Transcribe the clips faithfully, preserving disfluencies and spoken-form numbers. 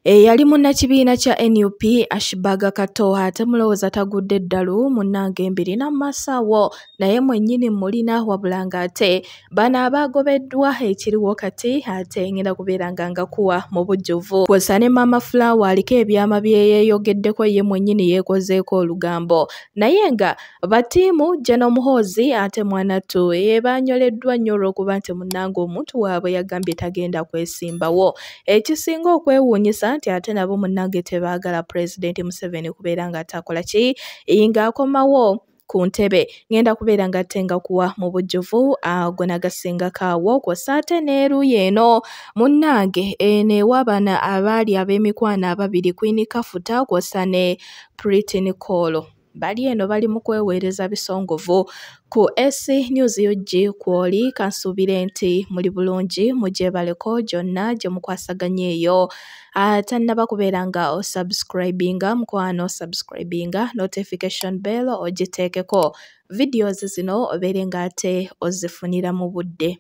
E yali munnakibiina kya N U P Ashibaga Kato ate mulowooza tagudde ddalu munnange mbiri na masaawo naye mwennyini mulina wabula ng'ate bano abaagobeddwa ekiriwo kati ate ngenda kubeera nga ngakuwa mu bujjuvu kw'ossa ne Mama Flower aliko ebyama bye yeeyogeddeko ye mwennyini yeekozeeko olugambo naye nga batiimu General Muhoozi ate Mwanattu ye baanyoleddwa nnyo olw'okuba nti munnange omuntu waabwe yagambye tagenda kwesimbawo ekisinga okwewuunyisa nti ate nabo munnange tebaagala President Museveni kubeera nga atakola ki ng'akomawo ku ntebe ngenda kubeera nga tenga kuwa mu bujjuvu ago nagasingako awo kw'ossa ate n'eruuyi eno munnange eneewa bano abaali ab'emikwano ababiri Queen Kafuta kw'ossa ne Pretty Nicole bali eno bali mu kweweereza bisongovu ku S News U G kw'oli kansuubire nti muli bulungi mugyebaleko gyonna gye mukwasaganya eyo atannaba kubeera nga osubscribinga mukwano subscribinga notification bell ogiteekeko videos zino obeere ng'ate ozifunira mu budde.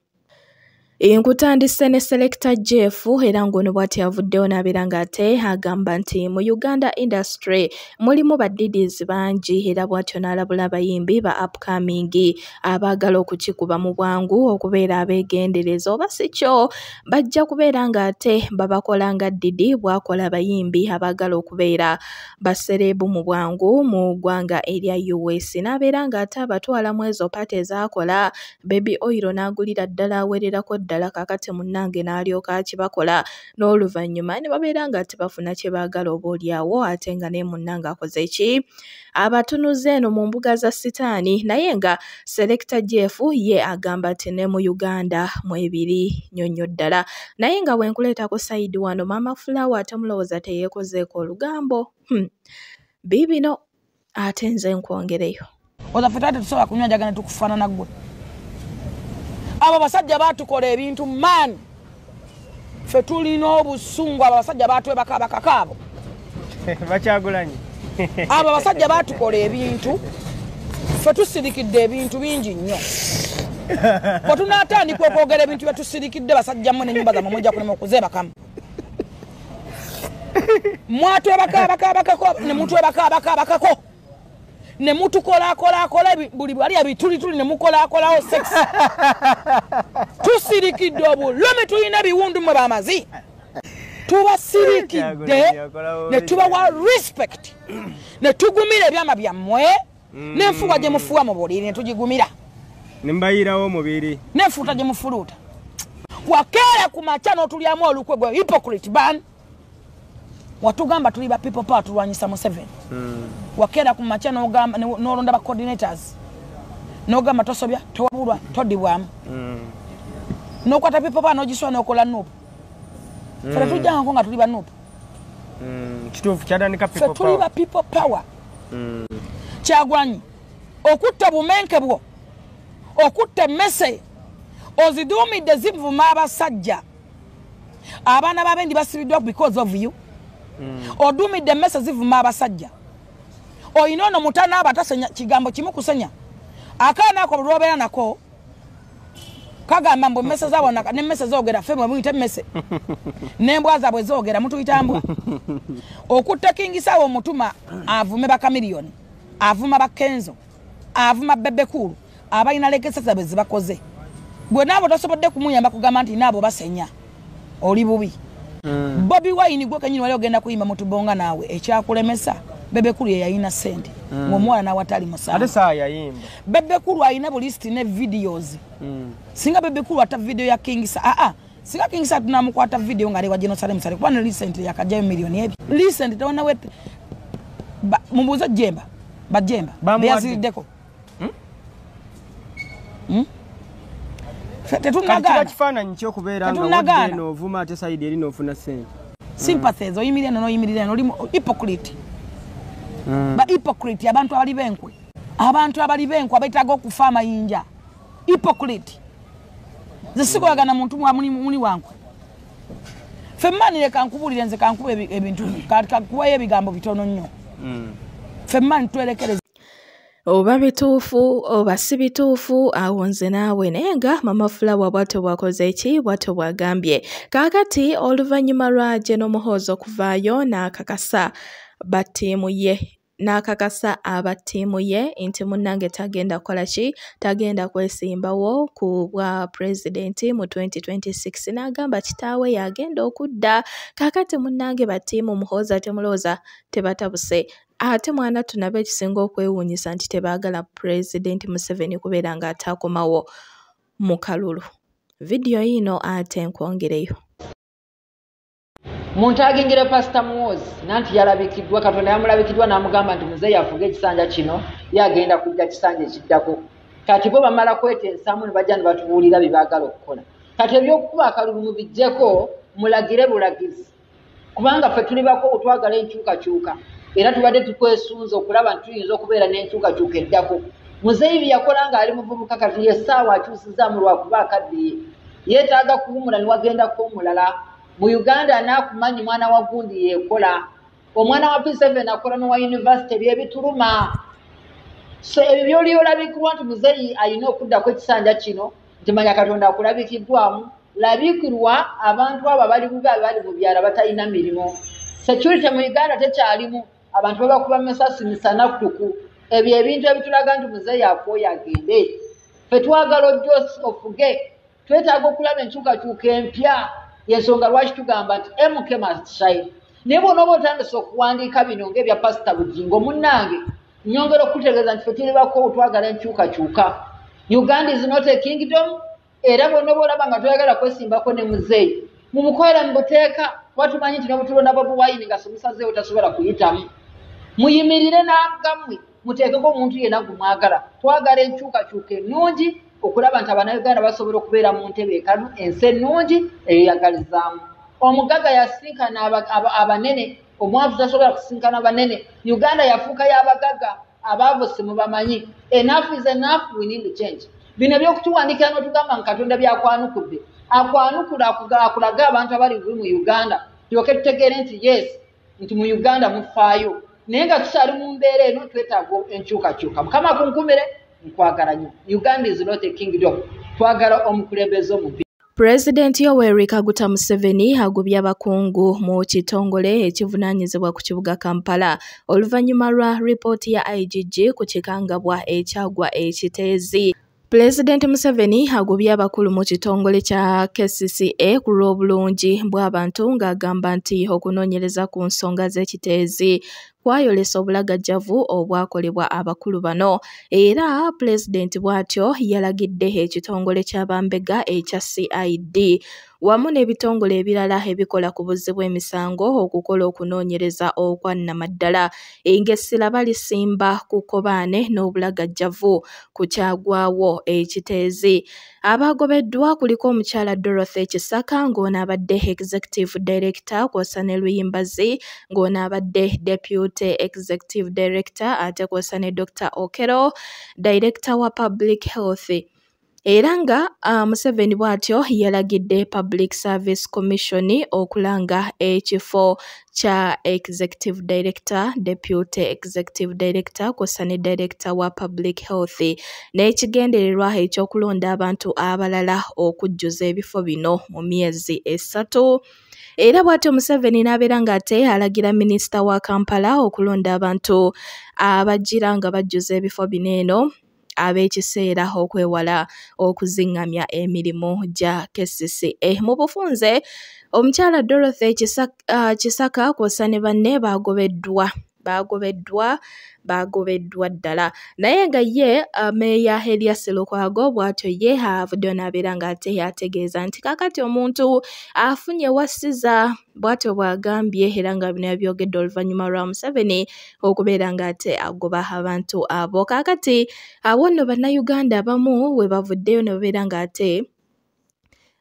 Nkutandise ne Selector Jeff era ng'ono bw'ati avuddewo n'abeera ng'ate agamba nti mu Uganda industry mulimu baddidizi bangi era bw'atyo n'alabula abayimbi ba upcoming abaagala okukikuba mu bwangu okubeera abeegendereza oba si kyo bajja kubeera ng'ate babakola nga Didi bw'akola abayimbi abaagala okubeera basereebu mu bwangu mu ggwanga erya U S n'abeera ng'ate abatwala mu ezo paati ezaakola Baby Oil n'agulira ddala awererako ddala kakati munnange n'alyoka kibakola n'oluvannyuma ne babeera nga tebafuna kye baagala oboolyawo ate nga ne munnange akoze ki abatunuze eno mu mbuga za sitaani naye nga Selector Jeff ye agamba nti ne mu Uganda mwebiri nnyonnyo ddala naye nga bwe nkuleetako sayidi wano Mama Flower ate mulowooza teyeekozeeko olugambo hmm. biibino ate nze nkwongereyo ozaffe tate tusobola kunywa njagala tukufaanana ggwe abo basajja baatukola ebintu maani ffe tulina obusungu abo basajja baatwebaka abakakaabo bakyagulanyi abo basajja baatukola ebintu ffe tusirikidde ebintu bingi nnyo bwe tunaatandika okwogera ebintu bye tusirikidde basajjamu n'ennyumba zammwe mujja kulema okuzeebakamu mwatwebaka abakaabakako ne mutwebaka abakaabakako ne mutukolaakolaakola buli bwali abituli tuli ne mukolaakolawo sex tusirikidde obulumi tulina biwundu mwe bamazi tubasirikidde ne tubawa respect ne tugumira ebyama byammwe n'enfuwa gye mufuwa mu buliri ne tugigumira ne mbayirawo mubiri n'enfuuta gye mufuluuta wakeera ku makya n'otulyamu olukwe gwe hypocrite ban watugamba tuli ba people power tulwanyisa Museveni mm. wakera ku makya n'ogamba n'olonda ba coordinators n'ogamba tosobya towabulwa todibwamu mm. n'okwata people power n'ogiswa n'okola nuupu mm. fere tujjanga nga tuli ba nuupu mm. kituufu kyatandika people power tuli ba people power mm. Kyagwanyi okutta bumenke bwo okutta emmese oziduumidde zivuma abasajja abaana b'abendi basibiddwa because of you Mm. odumidde emmese zivuma abasajja oyina ono mutana abatasenya kigambo kimu kusenya akaana ako lwobeera nako kagamba mbu emmese zaabo n'emmese zoogera ffe mwe muyita emmese n'embwa zaabwe zoogera mutuyita mbwa okutta kingisaawo omutuma avume bakamiliyoni avuma bakenzo avuma bebekulu abalina lekesa zaabwe zibakoze gwe naabo tosobodde kumuyamba kugamba nti naabo basenya oli bubi Mm. Bobby Wine gwe kanyini wali ogenda kuyimba mutubonga naawe ekyakulemesa Bebekulu ye yayina sente mm. ng'omwana nawe atali musango ate saa yayimba Bebekulu ayina bu list ne videos mm. singa Bebekulu ata video ya Kingsa ah ah singa Kingsa tunamukwata video ngale wa Jerusalem sale kwa recent yakajja milioni ebi recent tawana we mumbuzo jemba bajemba beyazirideko hmm? hmm? Kati kifaananyi ky'okubeera nga wadde n'ovuma ate sayidi eri n'ofuna ssente sympathies oyimirira eno n'oyimirira eno oli hypocrite ba hypocrite abantu abali b'enkwe abantu abali b'enkwe abeetaaga okufa amayinja hypocrite nze sikolagana muntu muni wankwe ffe mmaani leka nkubuulire nze kankuba ebintu kakubayo ebigambo bitono nnyo ffe mmaani twerekereza Oba bituufu oba si bituufu awo nze naawe naye nga Mama Flower bw'atyo bwakoze eki bw'atyo bwagambye. Kaakati oluvannyuma lwa General Muhoozi okuvaayo n'akakasa battiimu ye n'akakasa aba ttiimu ye nti munnange tagenda kukola ki tagenda kwesimbawo ku bwa pulezidenti mu twenty twenty-six n'agamba kitaawe yagenda okudda. Kaakati munnange battiimu Muhoozi ate mulowooza tebatabuse ate mwana tunabe ekisinga okwewuunyisa nti tebaagala pulezidenti Museveni kubeera ng'ataakomawo mu kalulu. Vidiyo yino ate nkwongereyo. Muntu agingire Pastor Muhoozi nanti yalabikiddwa Katonda yamulabikiddwa n'amugamba nti muzeeyi afuge ekisanja kino yagenda kujja kisanja ekiddako. Kati bo bamala kwetensamu ne bajja ne batubuulira bye baagala okukola. Kati ebyokukuba akalulu mubijjeko mulagire bulagizi kubanga ffe tuli bako otwagala enkyukakyuka era tubadde tukwesunza okulaba nti tuyinza okubeera n'enkyukakyuka eddako. Muzeeyi bye yakola ng'ali muvubuka kati yessaawa akyusizaamu lwakuba akaddiye yeetaaga kuwumula ne wagendako omulala. Mu Uganda anaakumanyi mwana wa gundi yeekola omwana wa P seven akola n'owa yunivasite byebituluma. So ebyo byoli olabikirwa nti muzeeyi alina okuddako ekisanja kino nti manya Katonda akulabikiddwamu labikirwa abantu abo abali bubi abali mu byala batalina mirimu. Security mu Uganda tekyalimu abantu babakuba mesasi misana kutuku. Ebyo ebintu ebitulaga nti muzeeyi akooye agende. Ffe twagala ojjo ofuge twetaaga okulaba enkyukakyuka empya. Yensonga lwaki tugamba nti M K must shine. Naye bw'onooba otandise okuwandiika bino ng'ebya Pastor Bugingo munnange nnyongera okutegeeza nti ffe tuli bako twagala enkyukakyuka. Uganda is not a kingdom era bw'onooba olaba nga twagala kwesimbako ne muzeeyi mumukolera mu buteeka kuba tumanyi nti n'obutulonda Bobi Wine nga somusazeewo tasobola kuyitamu. Muyimirire n'agammwe muteekeko omuntu yenna gumwagala. Twagala enkyukakyuka ennungi okulaba nti Abannayuganda basobola okubeera mu ntebe ekanu ensi ennungi eyeyagalizaamu. Omugaga yasinkana abanene omwavu tasobola kusinkana banene. Uganda yafuuka y'abagaga abaavu simubamanyi. Enough is enough, we need to change. Bino ebyokutuwandiikira n'otugamba nga Katonda byakwanukudde akwanukula akulaga abantu abali bubi mu Uganda tulyoke tutegeere nti yes nti mu Uganda mufaayo naye nga tukyali mu mbeera eno twetaaga enkyukakyuka. Mukama akunkumire nkwagala nnyo. Uganda is not a kingdom. Twagala omukulembeze omubi. Pulezidenti Yoweri Kaguta Museveni agubye abakungu mu kitongole ekivunaanyizibwa ku kibuga Kampala oluvannyuma lwa ripooti ya I G G ku kikangabwa ekyagwa ekiteezi. Pulezidenti Museveni agubye abakulu mu kitongole kya K C C A ku lw'obulungi bw'abantu ng'agamba nti okunoonyereza ku nsonga z'ekiteezi kwayolesa obulagajjavu obwakolebwa abakulu bano. Era pulezidenti bw'atyo yalagidde ekitongole ky'abambega ekya C I D wamu n'ebitongole ebirala ebikola ku buzzi bw'emisango okukola okunoonyereza okwannamaddala ng'essira balisimba ku kkobaane n'obulagajjavu ku kyagwawo ekiteezi. Abagobeddwa kuliko omukyala Dorothy Kisaka ng'ono abadde Executive Director kw'ossa ne Luyimbazi ng'ono abadde Deputy Executive Director ate kw'ossa ne Doctor Okero Director wa Public Health. Era nga uh, Museveni bw'atyo yalagidde Public Service Commission okulanga ekifo kya Executive Director, Deputy Executive Director kw'ossa ne Director wa Public Health n'ekigendererwa ekyokulonda abantu abalala okujjuza ebifo bino mu myezi esatu. Era bw'atyo Museveni n'abeera ng'ate alagira Minisita wa Kampala okulonda abantu abajjira nga bajjuza ebifo bino eno ab'ekiseera okwewala okuzingamya emirimu gya K C C A. Mu bufunze omukyala Dorothy Kisaka, uh, Kisaka kw'ossa ne banne bagobeddwa bagobeddwa bagobeddwa ddala naye nga ye uh, Meeya Erias Lukwago bw'atyo ye avuddeyo n'abeera ng'ate yategeeza nti kakati omuntu afunye wassiza bw'atyo bw'agambye era nga bino yabyogedde oluvannyuma lwa Museveni okubeera ng'ate agoba abantu abo. Kakati awo nno Bannayuganda abamu we bavuddeyo ne babeera ng'ate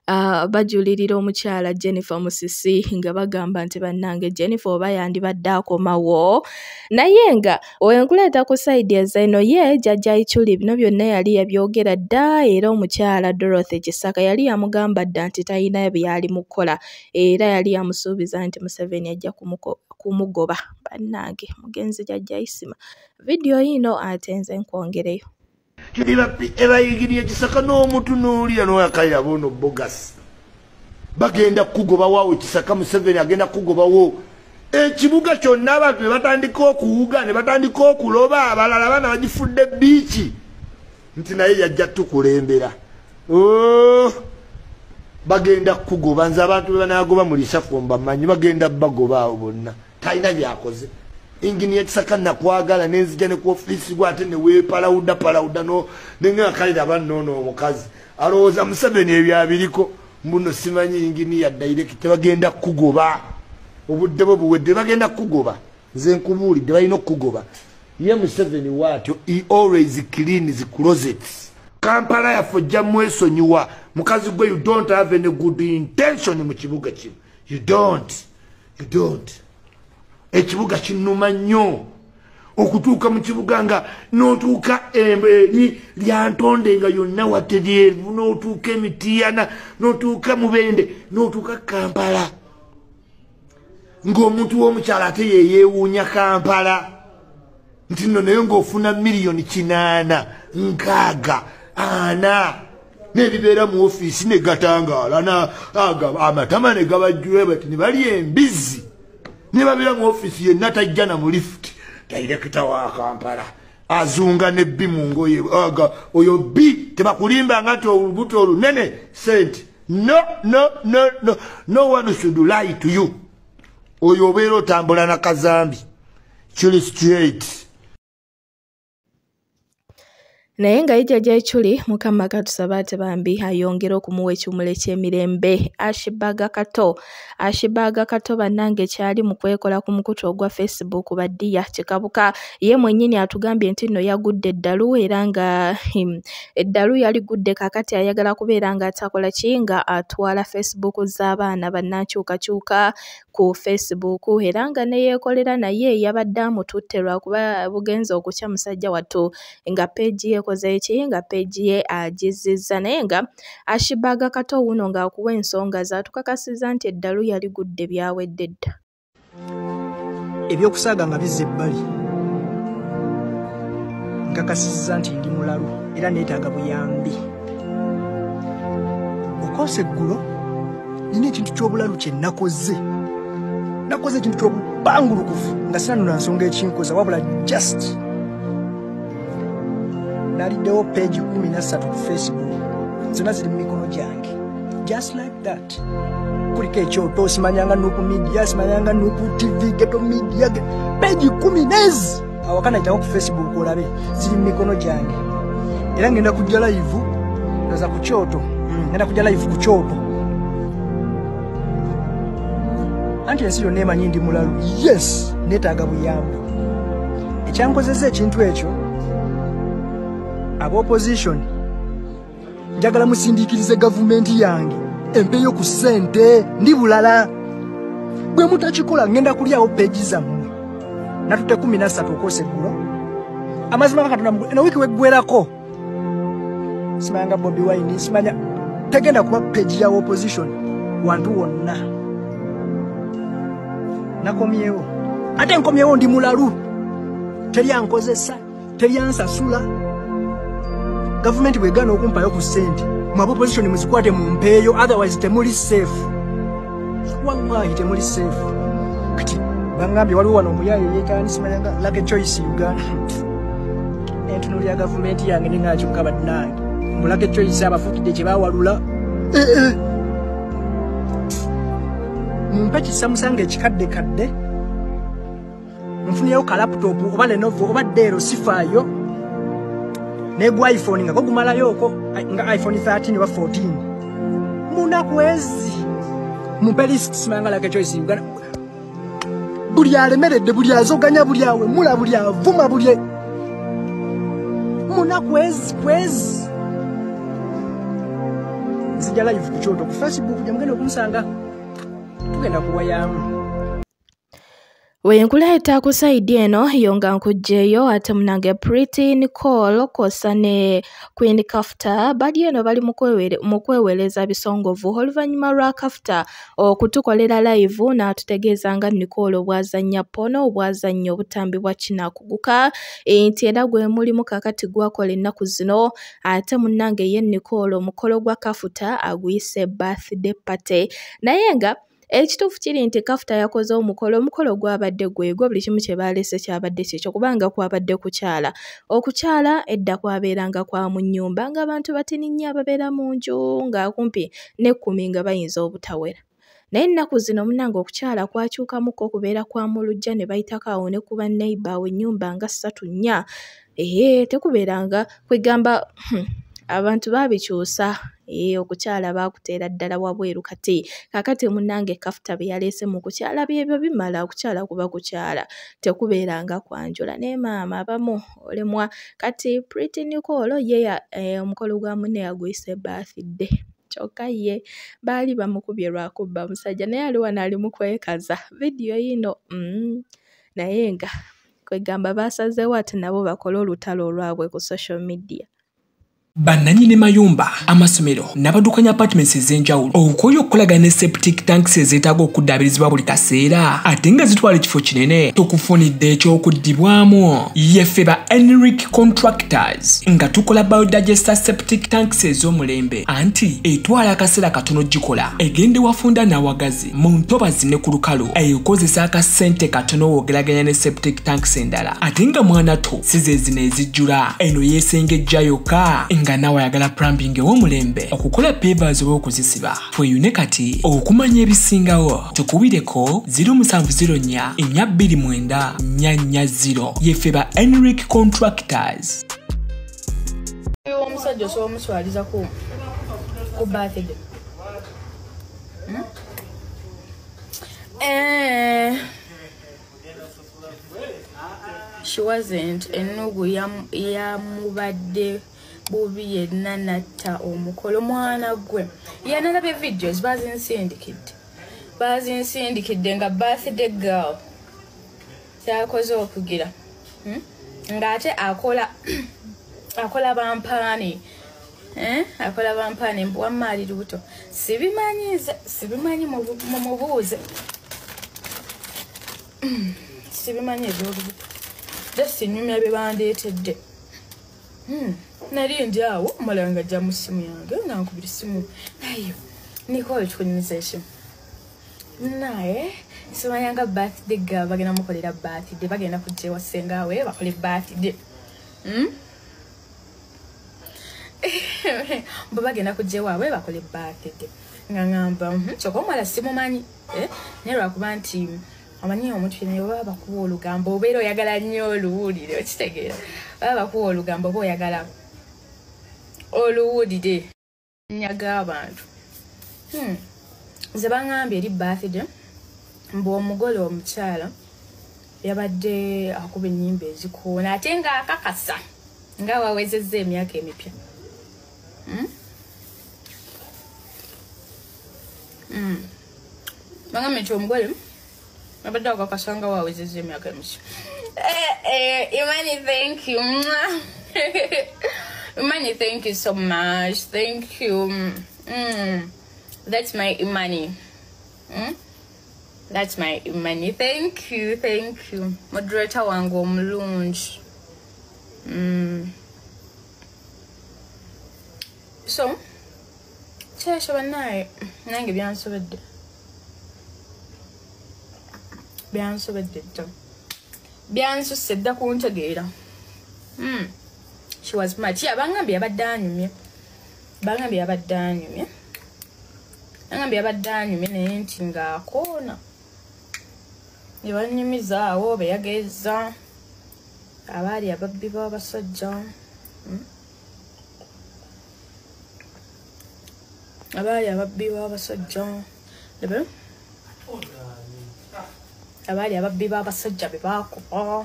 Uh, bajulirira omukyala Jennifer Musisi nga bagamba nti bannange Jennifer oba yandibadde akomawo naye nga owenkuleeta ku side ya Zaino ye jjajja Ichuli bino byonna yali yabyogera dda era omukyala Dorothy Kisaka yali yamugamba dda nti talina byali mukola era yali yamusuubiza nti Museveni ajja kumugoba bannange mugenzi jjajja Isima video yino ate nze nkwongereyo ebayigiriye Kisaka n'omuntu n'olira n'oyakalira bono bogas bagenda kugoba wawo Kisaka Museveni agenda kugobawo ekibuga kyonna abantu ne batandika okuwuga ne batandika okuloba abalala bana bagifudde biiki nti naye yajja tukulembera oh bagenda kugoba nze abantu banagoba mu lisafomba manyi bagenda bagoba awo bonna talina byakoze ingini Kisaka nakwagala nenzija ne ku office gwate ne wepalawuda palawuda no nenga kalira bannono omukazi alowooza Museveni ebyabiriko mbuno simanyi ingini ya direct bagenda kugoba obudde bwo buwedde bagenda kugoba nze nkubuulidde balina okugoba ye Museveni watyo he always cleans the closets Kampala yaffe ojja mwesonyiwa mukazi gwe you don't have any good intention mu kibuga kino you don't you don't ekibuga kinuma nnyo okutuuka mu kibuga nga n'otuuka emberi lyantonde nga yonna wateryeru n'otuuka emitiyana n'otuuka mubende n'otuuka Kampala ng'omuntu w'omukyala ate yeyeewuunya Kampala nti nno naye ng'ofuna miliyoni kinaana nkaaga ana n'ebibeera mu ofiisi ne gatangaala amatama ne gabajjula bati ne bali embizi ne babeera mu ofiisi yenna tajja na mu lift dairekita wa Kampala azunga ne bbi mu ngoye oyo bbi tebakulimbanga nti olubuto olunene sente no no no no no one should lie to you oyo obeera otambula na kazambi kiri straight naye nga ijjajja Ichuli mukama katusaba ate bambi ayongera okumuwa ekimule ky'emirembe Ashibaga Kato Ashibaga Kato bannange kyali mu kwekola ku mukutu ogwa Facebook baddiya kikabuka ye mwennyini atugambye nti nno yagudde eddalu era nga eddalu yali gudde kakati ayagala kubeera nga atakola kinga atwala Facebook z'abaana bannankyukakyuka ku Facebook era nga neyeekolera naye yabadde amututte lwakuba bugenza okukya musajja wattu nga page ye koze eki nga page ye agizizza naye nga Ashibaga Kato wuno ng'akuwa ensonga zaatukakasiza nti eddalu yali gudde byawedde dda ebyokusaaga nga bizza ebbali nkakasizza nti ndi mulalu era neetaaga buyambi okoose eggulo nina ekintu ky'obulalu kye nakoze nakoze ekintu ky'obubangulukufu nga sinanuna nsonga ekinkoza wabula just naliddewo page kumi na ssatu ku Facebook zonna ziri mu mikono gyange just like that kuliko ekyoto simanyanga nuku media simanyanga nuku tv geto media page kumi nezi awakana itawo ku Facebook olabe ziri mu mikono gyange era ngenda kujja live naza ku kyoto ngenda kujja live ku kyoto anti ensi yonna emanyi ndi mulalu yes neetaaga buyambi ekyankozesa ekintu ekyo aba opposition njagala musindikirize gavumenti yange empeyo ku ssente ndi bulala bwe mutakikola ngenda kulyawo peegi zammwe natutte kumi na ssatu okoose eggulo amazima gakatonda eno wiiki weggwerako simanyanga Bobi Wine simanya tegenda kuba peegi ya opposition wantu wonna nakomyewo ate nkomyewo ndi mulalu teryankozesa teryansasula government bwegana okumpayo ku ssente mwa opposition muzikwate mu mpeeyo otherwise temuli safe wallahi temuli safe kati bangambye waliwo wano omuyayo yeekani simanyanga lake choice Uganda entunuli ya government yange nengakyuka bannange mbulake choice abafukidde kye bawalula mumpe kisamusanga ekikadde kadde nfuniyewo ka laptop oba Lenovo oba Dell sifaayo negwa iPhone nga kogumalayo oko nga iPhone thirteen oba fourteen muna kwezi mumpe list simanga lake choice Uganda buli alemeredde buli azoganya buli awe mula buli avuma buli muna kwezi kwezi nzija live ku kyoto ku Facebook jamugenda okunsanga tugenda kuwayamu Wenkuleta ku side eno yonga nkujjeyo ate munange Pretty Nicole kosa ne Queen Kafta bali eno bali mukweweleza bisongovu oluvannyuma lwa Kafta okutukolera live n'atutegeeza nga Nicole obwazannya pono obwazannya obutambi bwa kinakuguka nti era gwe mulimu kakati gwakola ennaku zino ate munange ye Nicole omukolo gwa Kafta aguyise birthday party naye nga ekituufu kiri nti Kafta yakoze omukolo omukolo gwabadde gwegwo buli kimu kye baalese kyabadde kyekyo kubanga kwabadde kukyala okukyala edda kwabeeranga kwa mu nnyumba ng'abantu batininnyo ababeera mu nju nga kumpi n'ekkumi nga bayinza obutawera naye ennaku zino munange okukyala kwakyukamuko okubeera kwa mu lujja ne bayitako awo ne kuba neighbor we ennyumba nga ssatu nnya ee tekubeeranga kwegamba hmm, abantu babikyusa ee okukyala baakuteera ddala wabweru kati kakati munange Kafta bye yaleese mu kukyala byebyo bimala okukyala kuba kukyala tekubeeranga kwanjula ne maama abamu olemwa kati Pretty Nicole ye eh, omukolo gwa munne yaguyise birthday kyokka ye baali bamukubye lwakubba musajja naye ali wano ali mu kwekaza vidiyo yino mm, naye nga kwegamba baasazeewo ati nabo bakole olutalo olwabwe ku social media. Bannanyini mayumba, amasomero, n'abadukanya apartments ez'enjawulo okukola okukolagana ne septic tanks ezeetaaga okuddaabirizibwa buli kaseera ate nga zitwala ekifo kinene tukufunidde ekyokuddibwamu yeffe ba Enric Contractors nga tukola biodigester septic tanks ez'omulembe anti etwala akaseera katono gikola egende wafunda n'awagazi mu ntobazi ne ku lukalu ekozesa akasente katono woogeraganya ne septic tanks endala ate nga mwana to si ze zino ezijjula eno yeesengejja yokka nga nawe ayagala plumbing ew'omulembe okukola pavers oba okuzisiba tweyune kati okumanya ebisingawo tukubireko zero seven zero nnya nnya bbiri mwenda nnya nnya zero yeffe ba Enric Contractors. Omusajja osobola omuswaliza ku ku birthday hmm? eh she wasn't enugu yamubadde bubi yenna natta omukolo mwana gwe yanalabye videos bazinsindikidde bazinsindikidde nga birthday girl kyakoze okugira hmm? ng'ate akola akola bampaani eh? akola bampaani mbwammaali lubuto sibimanyize sibimanyi mumubuuze sibimanyi ebyolubuto just nyumya bye bandeetedde hmm. nali ndi awo malanga jja mu ssimu yange nankubira essimu nayo Nicole tukunyumiza esimu naye simanyanga birthday girl bagenda mukolera birthday bagenda kujja ewa ssengawe bakole birthday hmm? bo bagenda kujja ewaabwe bakole birthday nga ngamba kyokka omwala simumanyi eh? naye lwakuba nti amanyi omuntu yenna baba bakuwa olugambo obeera oyagala nnyo oluwulire okitegeera baba bakuwa olugambo oba oyagala oluwulire nyaga abantu hmm. nze baŋŋambye eri birthday mbu omugole omukyala yabadde akuba ennyimba ezikoona ate nga akakasa nga wawezezza emyaka emipya hmm? hmm. baŋŋambye nti omugole abadde akakasa nga wawezezza emyaka emipya eh, eh, Imani, thank you Imani, thank you so much. Thank you. Mm. That's my Imani. Mm? That's my Imani. Thank you. Thank you. Moderator wangu omulungi. Mm. So, kyesha banaye nange byansobedde. Byansobedde dda. Byansusse dda kuntegeera. Mm. She was mad. Yeah, bangambye abadde anyumye. Bangambye abadde anyumye. Bangambye abadde anyumye naye nti ng'akoona. Ne bannyumiza awo beyageeza. Abaali ababbi b'abasajja. Hmm? Abaali ababbi b'abasajja. Lebe? Abaali ababbi b'abasajja be baakuba.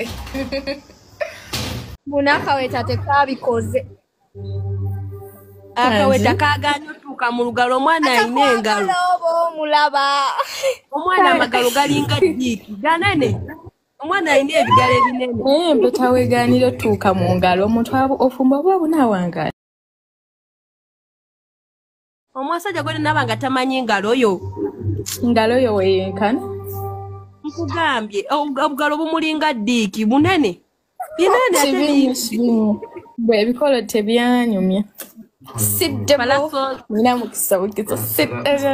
Munaka weta tekabikoze. akaweta kaganya otuuka mu lugalo omwana alina engalo omwana amagalo galinga jjiiki ganene omwana alina ebigalo ebinene naye empeta weegaanira otuuka mu ngalo omuntu ofumba oba bunaawangaala omusajja gwene naba nga tamanyi ngalo yo ngalo yo weyenkana nkugambye obugalo bumulinga ddiiki bunene binene ate bwe ebikolo tebyanyumya siddebo nina mukisa bukizo siddebo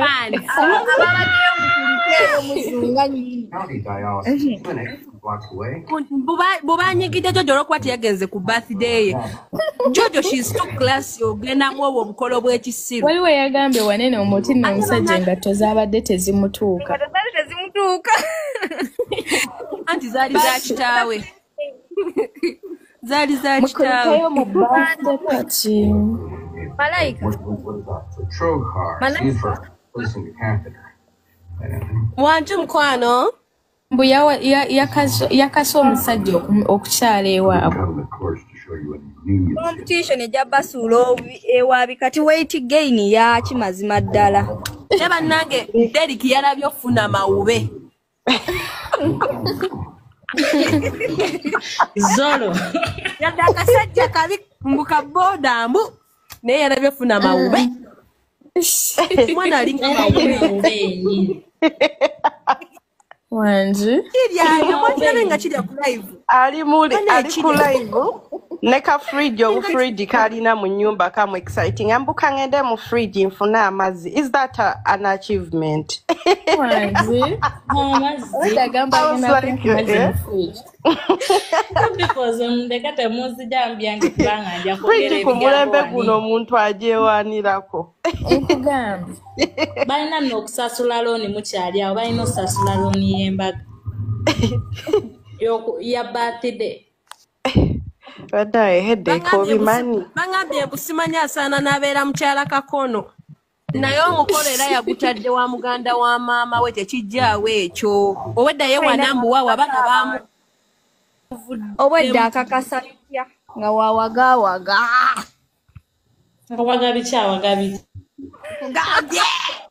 bubanyigidde jojo olwokuba teyagenze ku birthday ye jojo she's too classy ogendamu obwo obukolo bw'ekisiru waliwo yagambye wanene omuti nno omusajja engatto zaabadde tezimutuuka anti zaali za kitaawe zaali za kitaawe mu birthday party Malaika. Malaika. Wanju mkwano mbu yakasa omusajja okukyala ewaabwe competition ejja basuula ewaabi kati weight gain ya kimazima ddala ne bannange Derek yalabye okufuna mawube Zolo yadde akasajja kabi mbuka boda mbu naye yalabye okufuna mawube mwana alinga mawube Wanji kirya mwatirabe nga kirya ku live ali muli ali ku live ne ka fridge obu fridge kalina mu nyumba kamu exciting ambuka ngende mu fridge nfuna amazi is that a, an achievement Wanji amazi dagamba ngina because ndekate muzi jambi yange kubanga nja fridge ku mulembe guno omuntu ajewanirako nkugambye balina n'okusasula looni mukyali awo balina okusasula looni y'embaga ya birthday Badaye headache obimani bangambye busimanya asaana n'abeera mukyala kakono naye omukolo era yagutadde wa muganda wa maama we tekijjaawo ekyo oweddaye wanambuwa wabana baamu obwedda akakasatya nga wawagawaga wagabi kyawagabi ngambye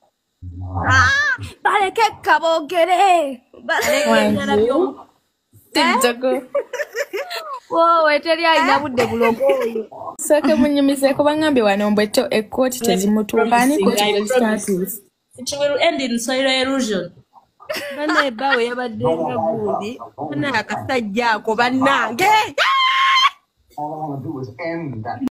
baleke kabogere Tidjago wowe teri alina budde bulogo oyo soke munyumizeeko bangambye wano mbweto ekkooti tezimutuuka ani kooti status it will end in soil erosion banaye bawe yabadde nga gundi banaye akasajja ako bannange